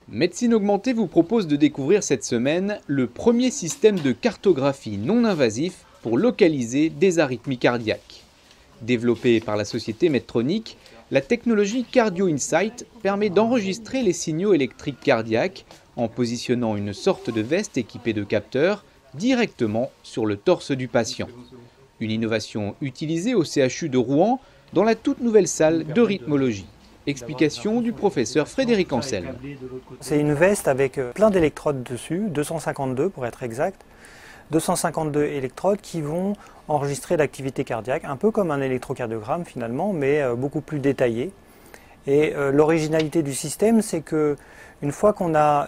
Médecine Augmentée vous propose de découvrir cette semaine le premier système de cartographie non invasif pour localiser des arythmies cardiaques. Développée par la société Medtronic, la technologie Cardio Insight permet d'enregistrer les signaux électriques cardiaques en positionnant une sorte de veste équipée de capteurs directement sur le torse du patient. Une innovation utilisée au CHU de Rouen dans la toute nouvelle salle de rythmologie. Explication du professeur Frédéric Ancel. C'est une veste avec plein d'électrodes dessus, 252 pour être exact. 252 électrodes qui vont enregistrer l'activité cardiaque, un peu comme un électrocardiogramme finalement, mais beaucoup plus détaillé. Et l'originalité du système, c'est que une fois qu'on a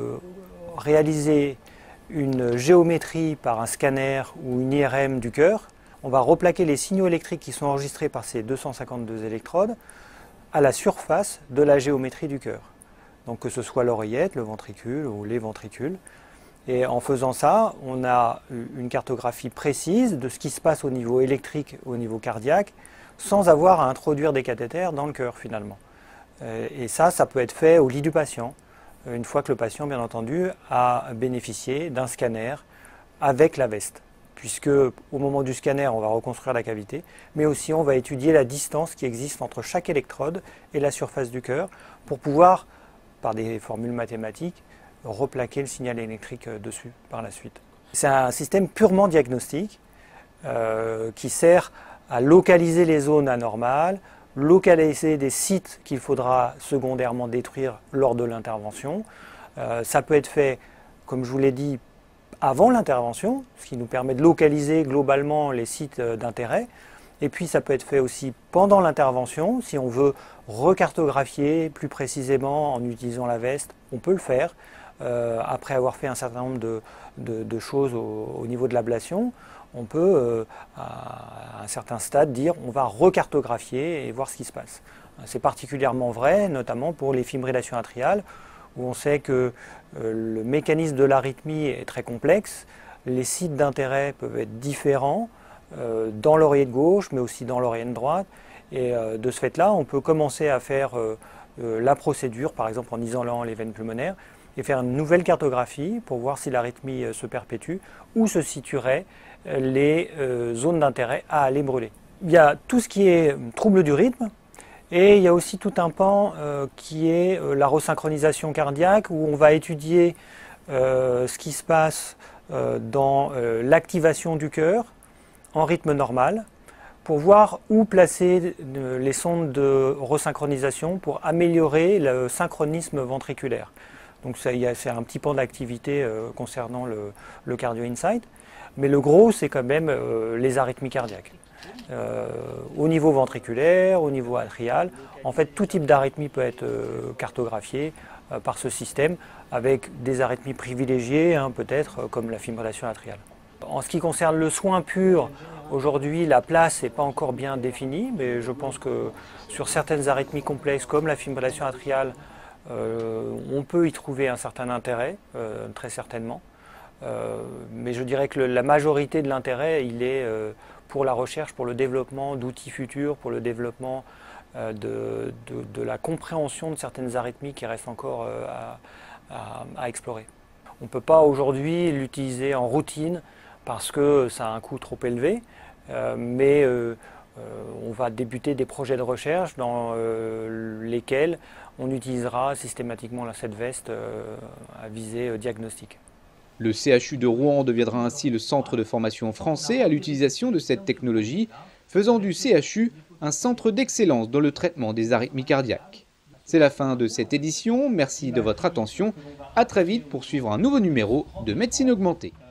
réalisé une géométrie par un scanner ou une IRM du cœur, on va replaquer les signaux électriques qui sont enregistrés par ces 252 électrodes à la surface de la géométrie du cœur. Donc que ce soit l'oreillette, le ventricule ou les ventricules. Et en faisant ça, on a une cartographie précise de ce qui se passe au niveau électrique, au niveau cardiaque, sans avoir à introduire des cathéters dans le cœur finalement. Et ça peut être fait au lit du patient, une fois que le patient, bien entendu, a bénéficié d'un scanner avec la veste. Puisque au moment du scanner, on va reconstruire la cavité, mais aussi on va étudier la distance qui existe entre chaque électrode et la surface du cœur pour pouvoir, par des formules mathématiques, replaquer le signal électrique dessus par la suite. C'est un système purement diagnostique qui sert à localiser les zones anormales, localiser des sites qu'il faudra secondairement détruire lors de l'intervention. Ça peut être fait, comme je vous l'ai dit, avant l'intervention, ce qui nous permet de localiser globalement les sites d'intérêt. Et puis ça peut être fait aussi pendant l'intervention, si on veut recartographier plus précisément en utilisant la veste, on peut le faire. Après avoir fait un certain nombre de choses au niveau de l'ablation, on peut à un certain stade dire on va recartographier et voir ce qui se passe. C'est particulièrement vrai, notamment pour les fibrillations atriales, où on sait que le mécanisme de l'arythmie est très complexe, les sites d'intérêt peuvent être différents dans l'oreillette gauche, mais aussi dans l'oreillette droite, et de ce fait-là, on peut commencer à faire la procédure, par exemple en isolant les veines pulmonaires, et faire une nouvelle cartographie pour voir si l'arythmie se perpétue, où se situeraient les zones d'intérêt à aller brûler. Il y a tout ce qui est trouble du rythme, et il y a aussi tout un pan qui est la resynchronisation cardiaque, où on va étudier ce qui se passe dans l'activation du cœur en rythme normal, pour voir où placer les sondes de resynchronisation pour améliorer le synchronisme ventriculaire. Donc c'est un petit pan d'activité concernant le Cardio Insight, mais le gros c'est quand même les arythmies cardiaques. Au niveau ventriculaire, au niveau atrial, en fait tout type d'arythmie peut être cartographié par ce système, avec des arythmies privilégiées, peut-être comme la fibrillation atriale. En ce qui concerne le soin pur, aujourd'hui la place n'est pas encore bien définie, mais je pense que sur certaines arythmies complexes comme la fibrillation atriale, on peut y trouver un certain intérêt, très certainement. Mais je dirais que la majorité de l'intérêt, il est pour la recherche, pour le développement d'outils futurs, pour le développement de la compréhension de certaines arythmies qui restent encore à explorer. On ne peut pas aujourd'hui l'utiliser en routine parce que ça a un coût trop élevé, mais on va débuter des projets de recherche dans lesquels on utilisera systématiquement cette veste à visée diagnostique. Le CHU de Rouen deviendra ainsi le centre de formation français à l'utilisation de cette technologie, faisant du CHU un centre d'excellence dans le traitement des arythmies cardiaques. C'est la fin de cette édition, merci de votre attention, à très vite pour suivre un nouveau numéro de Médecine Augmentée.